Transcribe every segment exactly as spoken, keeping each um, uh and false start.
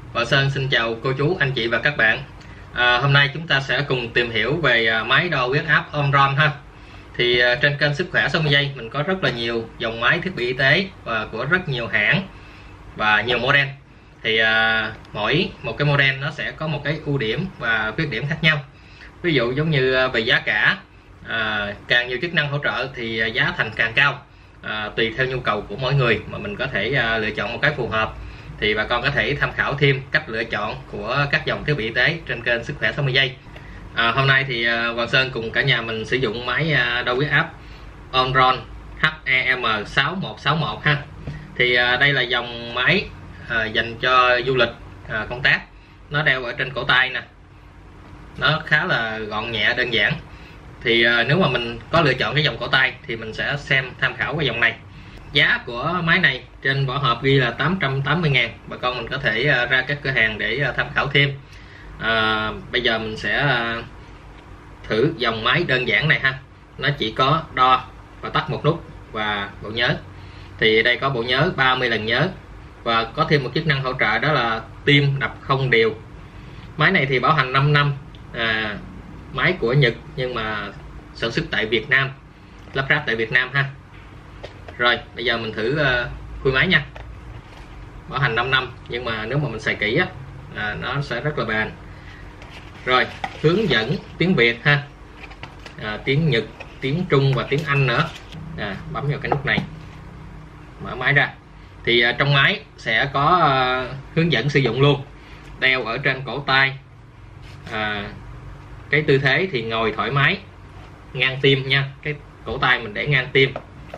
Võ Sơn xin chào cô chú, anh chị và các bạn. à, Hôm nay chúng ta sẽ cùng tìm hiểu về máy đo huyết áp Omron ha. Thì à, trên kênh Sức Khỏe sáu mươi giây mình có rất là nhiều dòng máy thiết bị y tế và của rất nhiều hãng và nhiều model. Thì à, mỗi một cái model nó sẽ có một cái ưu điểm và khuyết điểm khác nhau. Ví dụ giống như về giá cả, à, càng nhiều chức năng hỗ trợ thì giá thành càng cao. à, Tùy theo nhu cầu của mỗi người mà mình có thể à, lựa chọn một cái phù hợp. Thì bà con có thể tham khảo thêm cách lựa chọn của các dòng thiết bị y tế trên kênh Sức Khỏe sáu mươi giây. à, Hôm nay thì à, Hoàng Sơn cùng cả nhà mình sử dụng máy à, đo huyết áp Omron H E M sáu một sáu một ha. Thì à, đây là dòng máy à, dành cho du lịch, à, công tác. Nó đeo ở trên cổ tay nè, nó khá là gọn nhẹ, đơn giản. Thì à, nếu mà mình có lựa chọn cái dòng cổ tay thì mình sẽ xem tham khảo cái dòng này. Giá của máy này trên vỏ hộp ghi là tám trăm tám mươi ngàn. Bà con mình có thể ra các cửa hàng để tham khảo thêm. à, Bây giờ mình sẽ thử dòng máy đơn giản này ha. Nó chỉ có đo và tắt một nút và bộ nhớ. Thì đây có bộ nhớ ba mươi lần nhớ và có thêm một chức năng hỗ trợ, đó là tim đập không đều. Máy này thì bảo hành năm năm, à, máy của Nhật nhưng mà sản xuất tại Việt Nam, lắp ráp tại Việt Nam ha. Rồi bây giờ mình thử uh, khui máy nha. Bảo hành năm năm nhưng mà nếu mà mình xài kỹ á, à, nó sẽ rất là bền. Rồi hướng dẫn tiếng Việt ha, à, tiếng Nhật, tiếng Trung và tiếng Anh nữa. à, Bấm vào cái nút này, mở máy ra. Thì uh, trong máy sẽ có uh, hướng dẫn sử dụng luôn, đeo ở trên cổ tay. à, Cái tư thế thì ngồi thoải mái, ngang tim nha. Cái cổ tay mình để ngang tim.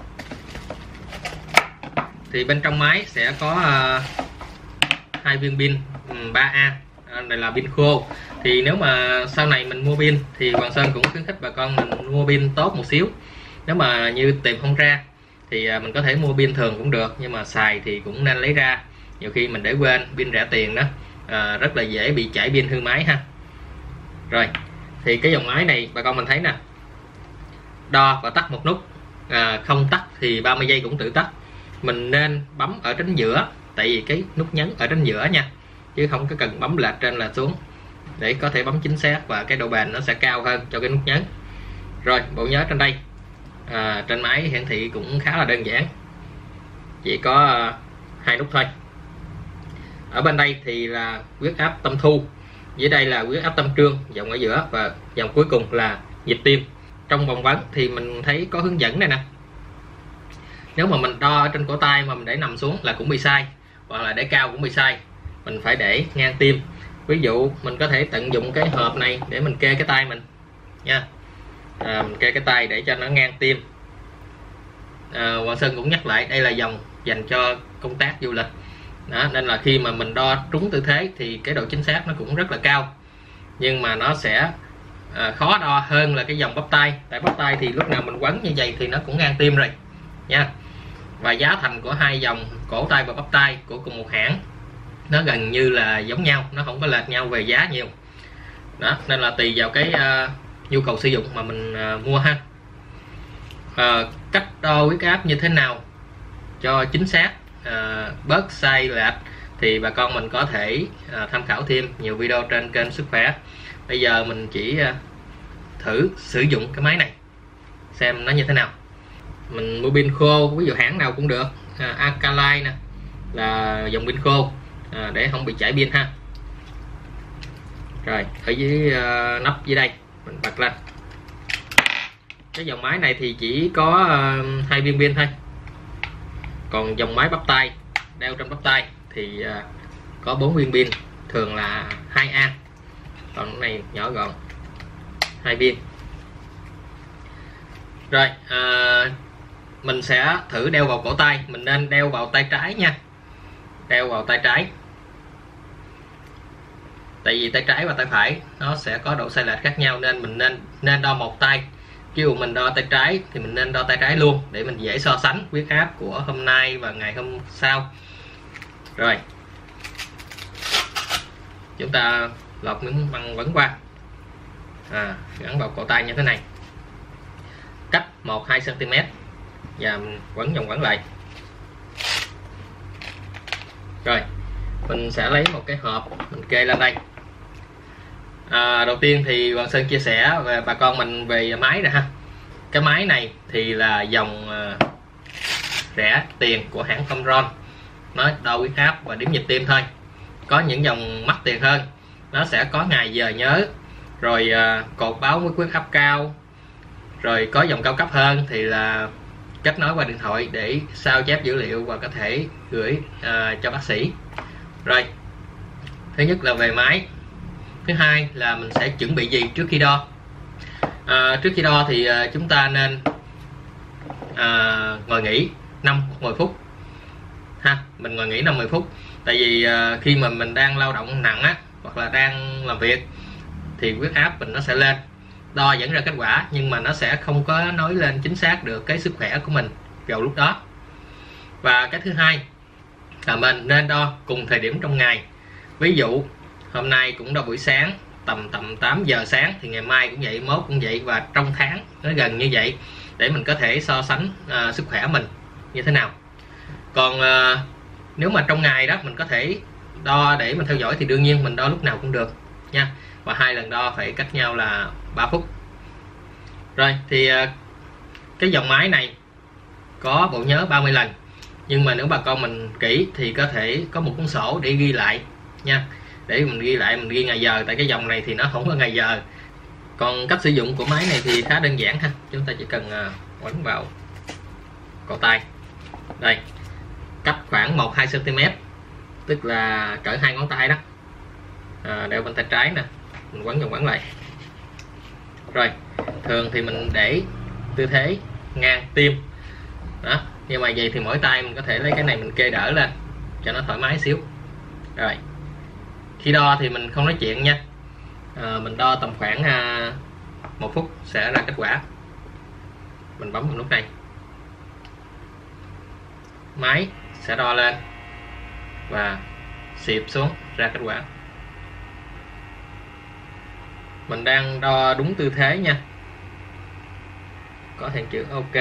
Thì bên trong máy sẽ có uh, hai viên pin um, ba A. À, đây là pin khô. Thì nếu mà sau này mình mua pin thì Hoàng Sơn cũng khuyến khích bà con mình mua pin tốt một xíu. Nếu mà như tìm không ra thì uh, mình có thể mua pin thường cũng được, nhưng mà xài thì cũng nên lấy ra. Nhiều khi mình để quên, pin rẻ tiền đó, uh, rất là dễ bị chảy pin hư máy ha. Rồi thì cái dòng máy này bà con mình thấy nè, đo và tắt một nút. à, Không tắt thì ba mươi giây cũng tự tắt. Mình nên bấm ở trên giữa, tại vì cái nút nhấn ở trên giữa nha, chứ không có cần bấm lệch trên lệch xuống, để có thể bấm chính xác và cái độ bền nó sẽ cao hơn cho cái nút nhấn. Rồi bộ nhớ trên đây, à, trên máy hiển thị cũng khá là đơn giản, chỉ có uh, hai nút thôi. Ở bên đây thì là huyết áp tâm thu, dưới đây là huyết áp tâm trương, dòng ở giữa, và dòng cuối cùng là nhịp tim. Trong vòng vấn thì mình thấy có hướng dẫn này nè. Nếu mà mình đo ở trên cổ tay mà mình để nằm xuống là cũng bị sai, hoặc là để cao cũng bị sai. Mình phải để ngang tim. Ví dụ mình có thể tận dụng cái hộp này để mình kê cái tay mình nha. à, Mình kê cái tay để cho nó ngang tim. à, Hoàng Sơn cũng nhắc lại, đây là dòng dành cho công tác du lịch đó, nên là khi mà mình đo trúng tư thế thì cái độ chính xác nó cũng rất là cao. Nhưng mà nó sẽ à, khó đo hơn là cái dòng bắp tay. Tại bắp tay thì lúc nào mình quấn như vậy thì nó cũng ngang tim rồi nha. Và giá thành của hai dòng cổ tay và bắp tay của cùng một hãng nó gần như là giống nhau, nó không có lệch nhau về giá nhiều đó, nên là tùy vào cái uh, nhu cầu sử dụng mà mình uh, mua ha. uh, Cách đo huyết áp như thế nào cho chính xác, uh, bớt sai lệch thì bà con mình có thể uh, tham khảo thêm nhiều video trên kênh Sức Khỏe. Bây giờ mình chỉ uh, thử sử dụng cái máy này xem nó như thế nào. Mình mua pin khô, ví dụ hãng nào cũng được. à, Alkaline nè là dòng pin khô, à, để không bị chảy pin ha. Rồi ở dưới uh, nắp dưới đây mình bật lên. Cái dòng máy này thì chỉ có uh, hai viên pin thôi. Còn dòng máy bắp tay đeo trên bắp tay thì uh, có bốn viên pin, thường là hai A. Còn cái này nhỏ gọn, hai viên. Rồi à, mình sẽ thử đeo vào cổ tay. Mình nên đeo vào tay trái nha, đeo vào tay trái. Tại vì tay trái và tay phải nó sẽ có độ sai lệch khác nhau, nên mình nên nên đo một tay. Chứ mình đo tay trái thì mình nên đo tay trái luôn, để mình dễ so sánh huyết áp của hôm nay và ngày hôm sau. Rồi chúng ta lọc miếng băng vấn qua, à, gắn vào cổ tay như thế này, cách một hai xăng ti mét, và mình quấn vòng quấn lại. Rồi mình sẽ lấy một cái hộp mình kê lên đây. À, đầu tiên thì Hoàng Sơn chia sẻ về bà con mình về máy nè ha. Cái máy này thì là dòng uh, rẻ tiền của hãng Omron, nó đo huyết áp và điểm nhịp tim thôi. Có những dòng mắc tiền hơn, nó sẽ có ngày giờ nhớ, rồi uh, cột báo với huyết áp cao, rồi có dòng cao cấp hơn thì là kết nối qua điện thoại để sao chép dữ liệu và có thể gửi uh, cho bác sĩ. Rồi, thứ nhất là về máy. Thứ hai là mình sẽ chuẩn bị gì trước khi đo. À, trước khi đo thì uh, chúng ta nên uh, ngồi nghỉ năm mười phút ha. Mình ngồi nghỉ năm mười phút. Tại vì uh, khi mà mình đang lao động nặng á, hoặc là đang làm việc thì huyết áp mình nó sẽ lên, đo dẫn ra kết quả nhưng mà nó sẽ không có nói lên chính xác được cái sức khỏe của mình vào lúc đó. Và cái thứ hai là mình nên đo cùng thời điểm trong ngày. Ví dụ hôm nay cũng đo buổi sáng tầm tầm tám giờ sáng thì ngày mai cũng vậy, mốt cũng vậy, và trong tháng nó gần như vậy để mình có thể so sánh uh, sức khỏe mình như thế nào. Còn uh, nếu mà trong ngày đó mình có thể đo để mình theo dõi thì đương nhiên mình đo lúc nào cũng được nha. Và hai lần đo phải cách nhau là ba phút. Rồi thì uh, cái dòng máy này có bộ nhớ ba mươi lần, nhưng mà nếu bà con mình kỹ thì có thể có một cuốn sổ để ghi lại nha, để mình ghi lại, mình ghi ngày giờ. Tại cái dòng này thì nó không có ngày giờ. Còn cách sử dụng của máy này thì khá đơn giản ha. Chúng ta chỉ cần uh, quấn vào cổ tay đây, cách khoảng một hai xăng ti mét, tức là cỡ hai ngón tay đó. À, đeo bên tay trái nè, mình quấn vòng quấn lại. Rồi thường thì mình để tư thế ngang tim đó, nhưng mà vậy thì mỗi tay mình có thể lấy cái này mình kê đỡ lên cho nó thoải mái xíu. Rồi khi đo thì mình không nói chuyện nha. À, mình đo tầm khoảng à, một phút sẽ ra kết quả. Mình bấm vào nút này, máy sẽ đo lên và xịp xuống ra kết quả. Mình đang đo đúng tư thế nha, có hàng chữ OK.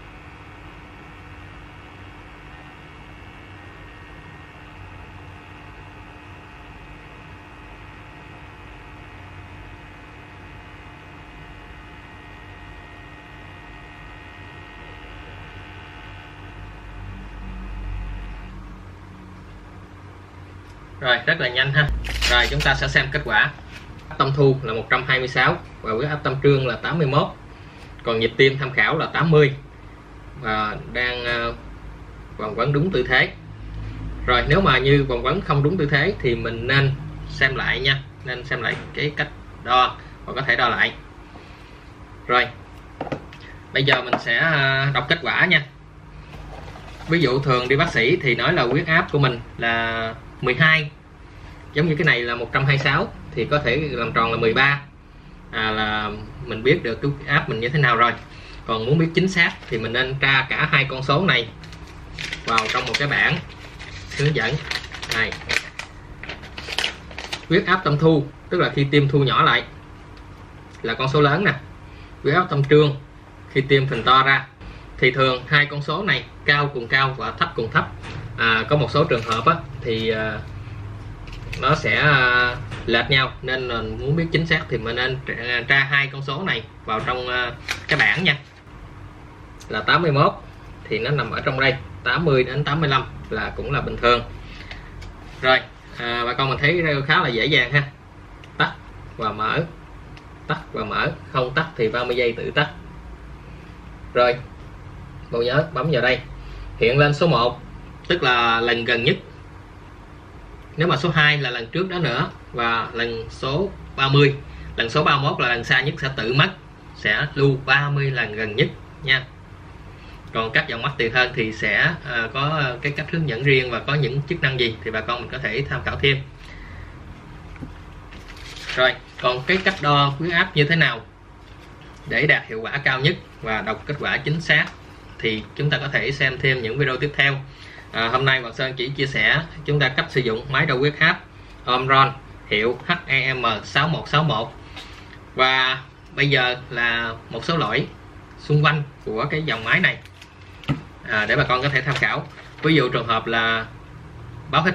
Rồi rất là nhanh ha. Rồi chúng ta sẽ xem kết quả. Tâm thu là một trăm hai mươi sáu và huyết áp tâm trương là tám mươi mốt. Còn nhịp tim tham khảo là tám mươi và đang uh, vòng quấn đúng tư thế. Rồi nếu mà như vòng quấn không đúng tư thế thì mình nên xem lại nha, nên xem lại cái cách đo và có thể đo lại. Rồi bây giờ mình sẽ uh, đọc kết quả nha. Ví dụ thường đi bác sĩ thì nói là huyết áp của mình là mười hai, giống như cái này là một trăm hai mươi sáu thì có thể làm tròn là mười ba, à, là mình biết được cái huyết áp mình như thế nào rồi. Còn muốn biết chính xác thì mình nên tra cả hai con số này vào trong một cái bảng hướng dẫn này. Huyết áp tâm thu tức là khi tim thu nhỏ lại là con số lớn nè. Huyết áp tâm trương khi tim phình to ra thì thường hai con số này cao cùng cao và thấp cùng thấp. À, có một số trường hợp á, thì à, nó sẽ à, lệch nhau, nên là muốn biết chính xác thì mình nên tra, tra hai con số này vào trong à, cái bảng nha. Là tám mươi mốt thì nó nằm ở trong đây, tám mươi đến tám mươi lăm là cũng là bình thường. Rồi à, bà con mình thấy khá là dễ dàng ha. Tắt và mở, tắt và mở, không tắt thì ba mươi giây tự tắt. Rồi bộ nhớ bấm vào đây, hiện lên số một tức là lần gần nhất. Nếu mà số hai là lần trước đó nữa, và lần số ba mươi, lần số ba mươi mốt là lần xa nhất sẽ tự mất, sẽ lưu ba mươi lần gần nhất nha. Còn các dòng mắc tiền hơn thì sẽ uh, có cái cách hướng dẫn riêng và có những chức năng gì thì bà con mình có thể tham khảo thêm. Rồi còn cái cách đo huyết áp như thế nào để đạt hiệu quả cao nhất và đọc kết quả chính xác thì chúng ta có thể xem thêm những video tiếp theo. À, hôm nay Hoàng Sơn chỉ chia sẻ chúng ta cách sử dụng máy đo huyết áp Omron hiệu H E M sáu một sáu một. Và bây giờ là một số lỗi xung quanh của cái dòng máy này à, để bà con có thể tham khảo. Ví dụ trường hợp là báo hết pin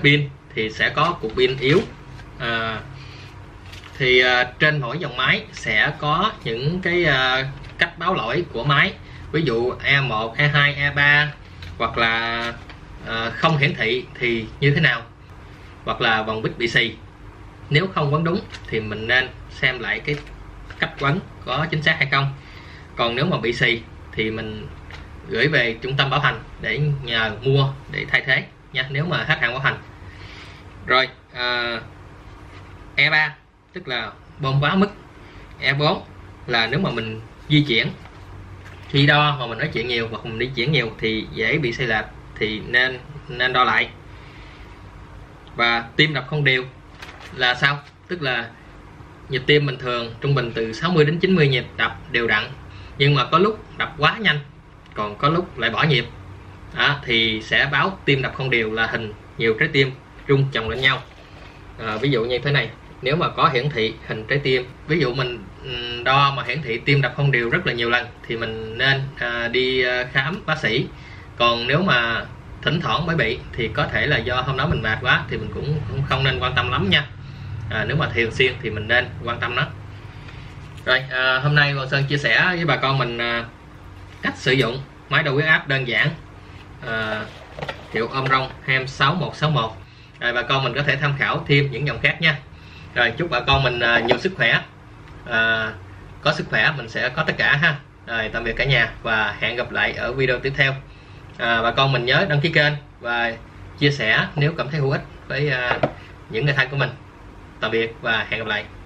thì sẽ có cục pin yếu. à, thì à, trên mỗi dòng máy sẽ có những cái à, cách báo lỗi của máy, ví dụ E một, E hai, E ba, hoặc là à, không hiển thị thì như thế nào, hoặc là vòng bit bị xì. Nếu không vấn đúng thì mình nên xem lại cái cách vấn có chính xác hay không. Còn nếu mà bị xì thì mình gửi về trung tâm bảo hành để nhờ mua để thay thế nha, nếu mà hết hạn bảo hành. Rồi à, E ba tức là bơm quá mức. E bốn là nếu mà mình di chuyển, khi đo mà mình nói chuyện nhiều hoặc mình đi chuyển nhiều thì dễ bị sai lệch, thì nên nên đo lại. Và tim đập không đều là sao? Tức là nhịp tim bình thường trung bình từ sáu mươi đến chín mươi nhịp đập đều đặn, nhưng mà có lúc đập quá nhanh, còn có lúc lại bỏ nhịp. Đó, thì sẽ báo tim đập không đều, là hình nhiều trái tim rung chồng lên nhau. À, ví dụ như thế này, nếu mà có hiển thị hình trái tim, ví dụ mình đo mà hiển thị tim đập không đều rất là nhiều lần thì mình nên à, đi khám bác sĩ. Còn nếu mà thỉnh thoảng mới bị thì có thể là do hôm đó mình mệt quá, thì mình cũng, cũng không nên quan tâm lắm nha. À, nếu mà thường xuyên thì mình nên quan tâm nó. Rồi à, hôm nay Hoàng Sơn chia sẻ với bà con mình à, cách sử dụng máy đo huyết áp đơn giản à, hiệu Omron Hem sáu một sáu một. Rồi bà con mình có thể tham khảo thêm những dòng khác nha. Rồi chúc bà con mình à, nhiều sức khỏe. À, có sức khỏe mình sẽ có tất cả ha. Rồi tạm biệt cả nhà và hẹn gặp lại ở video tiếp theo. À, bà con mình nhớ đăng ký kênh và chia sẻ nếu cảm thấy hữu ích với à, những người thân của mình. Tạm biệt và hẹn gặp lại.